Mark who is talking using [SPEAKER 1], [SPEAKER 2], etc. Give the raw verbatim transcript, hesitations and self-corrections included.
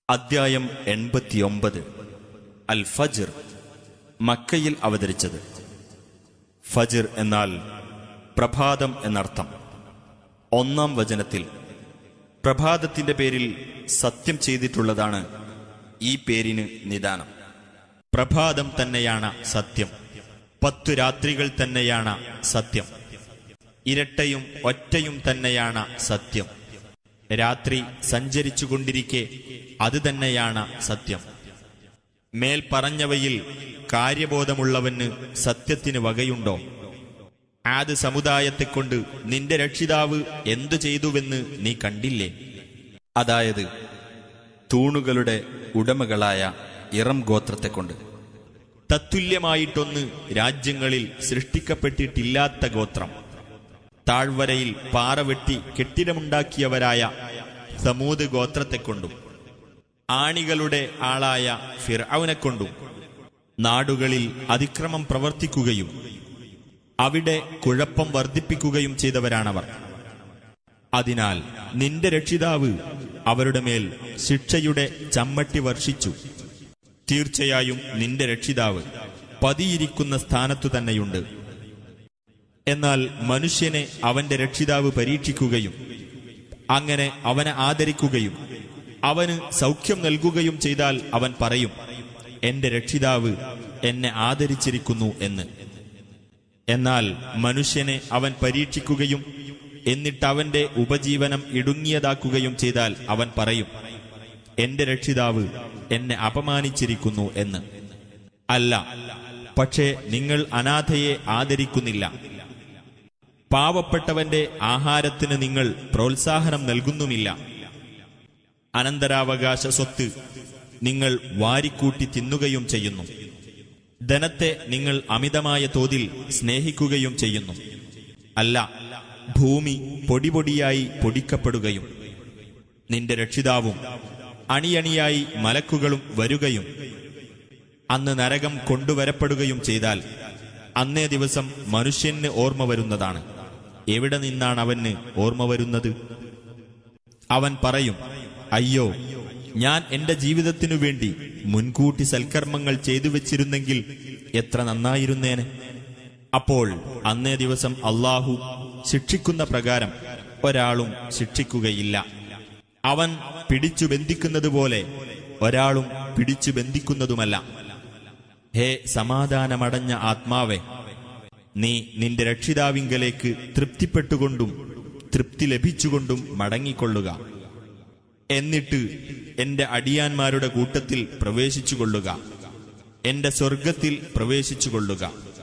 [SPEAKER 1] അദ്ധ്യായം എൺപത്തിയൊമ്പത്. അൽ ഫജ്ർ. മക്കയിൽ അവതരിച്ചത്. ഫജ്ർ എന്നാൽ പ്രഭാതം എന്നർത്ഥം. ഒന്നാം വചനത്തിൽ പ്രഭാതത്തിന്റെ പേരിൽ സത്യം ചെയ്തിട്ടുള്ളതാണ് ഈ പേരിന് നിദാനം. പ്രഭാതം തന്നെയാണ് സത്യം. പത്തു രാത്രികൾ തന്നെയാണ് സത്യം. ഇരട്ടയും ഒറ്റയും തന്നെയാണ് സത്യം. രാത്രി സഞ്ചരിച്ചുകൊണ്ടിരിക്കെ അത് തന്നെയാണ് സത്യം. മേൽ പറഞ്ഞവയിൽ കാര്യബോധമുള്ളവന് സത്യത്തിന് വകയുണ്ടോ? ആദ് സമുദായത്തെക്കൊണ്ട് നിന്റെ രക്ഷിതാവ് എന്തു ചെയ്തുവെന്ന് നീ കണ്ടില്ലേ? അതായത് തൂണുകളുടെ ഉടമകളായ ഇറം ഗോത്രത്തെക്കൊണ്ട്. തത്തുല്യമായിട്ടൊന്ന് രാജ്യങ്ങളിൽ സൃഷ്ടിക്കപ്പെട്ടിട്ടില്ലാത്ത ഗോത്രം. താഴ്വരയിൽ പാറവെട്ടി കെട്ടിടമുണ്ടാക്കിയവരായ സമൂദ് ഗോത്രത്തെക്കൊണ്ടും ആണികളുടെ ആളായ ഫിർഔനെക്കൊണ്ടും നാടുകളിൽ അതിക്രമം പ്രവർത്തിക്കുകയും അവിടെ കുഴപ്പം വർദ്ധിപ്പിക്കുകയും ചെയ്തവരാണവർ. അതിനാൽ നിന്റെ രക്ഷിതാവ് അവരുടെ മേൽ ശിക്ഷയുടെ ചമ്മട്ടി വർഷിച്ചു. തീർച്ചയായും നിന്റെ രക്ഷിതാവ് പതിയിരിക്കുന്ന സ്ഥാനത്തു തന്നെയുണ്ട്. എന്നാൽ മനുഷ്യനെ അവന്റെ രക്ഷിതാവ് പരീക്ഷിക്കുകയും അങ്ങനെ അവനെ ആദരിക്കുകയും അവന് സൗഖ്യം നൽകുകയും ചെയ്താൽ അവൻ പറയും, എന്റെ രക്ഷിതാവ് എന്നെ ആദരിച്ചിരിക്കുന്നു എന്ന്. എന്നാൽ മനുഷ്യനെ അവൻ പരീക്ഷിക്കുകയും എന്നിട്ട് അവന്റെ ഉപജീവനം ഇടുങ്ങിയതാക്കുകയും ചെയ്താൽ അവൻ പറയും, എന്റെ രക്ഷിതാവ് എന്നെ അപമാനിച്ചിരിക്കുന്നു എന്ന്. അല്ല, പക്ഷേ നിങ്ങൾ അനാഥയെ ആദരിക്കുന്നില്ല. പാവപ്പെട്ടവന്റെ ആഹാരത്തിന് നിങ്ങൾ പ്രോത്സാഹനം നൽകുന്നുമില്ല. അനന്തരാവകാശ സ്വത്ത് നിങ്ങൾ വാരിക്കൂട്ടി തിന്നുകയും ചെയ്യുന്നു. ധനത്തെ നിങ്ങൾ അമിതമായ തോതിൽ സ്നേഹിക്കുകയും ചെയ്യുന്നു. അല്ല, ഭൂമി പൊടിപൊടിയായി പൊടിക്കപ്പെടുകയും നിന്റെ രക്ഷിതാവും അണിയണിയായി മലക്കുകളും വരുകയും അന്ന് നരകം കൊണ്ടുവരപ്പെടുകയും ചെയ്താൽ അന്നേ ദിവസം മനുഷ്യന് ഓർമ്മ വരുന്നതാണ്. എവിടെ നിന്നാണ് അവന് ഓർമ്മ വരുന്നത്? അവൻ പറയും, അയ്യോ, ഞാൻ എന്റെ ജീവിതത്തിനു വേണ്ടി മുൻകൂട്ടി സൽക്കർമ്മങ്ങൾ ചെയ്തു വെച്ചിരുന്നെങ്കിൽ എത്ര നന്നായിരുന്നേനെ. അപ്പോൾ അന്നേ ദിവസം അള്ളാഹു ശിക്ഷിക്കുന്ന പ്രകാരം ഒരാളും ശിക്ഷിക്കുകയില്ല. അവൻ പിടിച്ചു ബന്ധിക്കുന്നത് പോലെ ഒരാളും പിടിച്ചു ബന്ധിക്കുന്നതുമല്ല. ഹേ സമാധാനമടഞ്ഞ ആത്മാവേ, നീ നിന്റെ രക്ഷിതാവിങ്കലേക്ക് തൃപ്തിപ്പെട്ടുകൊണ്ടും തൃപ്തി ലഭിച്ചുകൊണ്ടും മടങ്ങിക്കൊള്ളുക. എന്നിട്ട് എന്റെ അടിയാന്മാരുടെ കൂട്ടത്തിൽ പ്രവേശിച്ചുകൊള്ളുക, എന്റെ സ്വർഗത്തിൽ പ്രവേശിച്ചുകൊള്ളുക.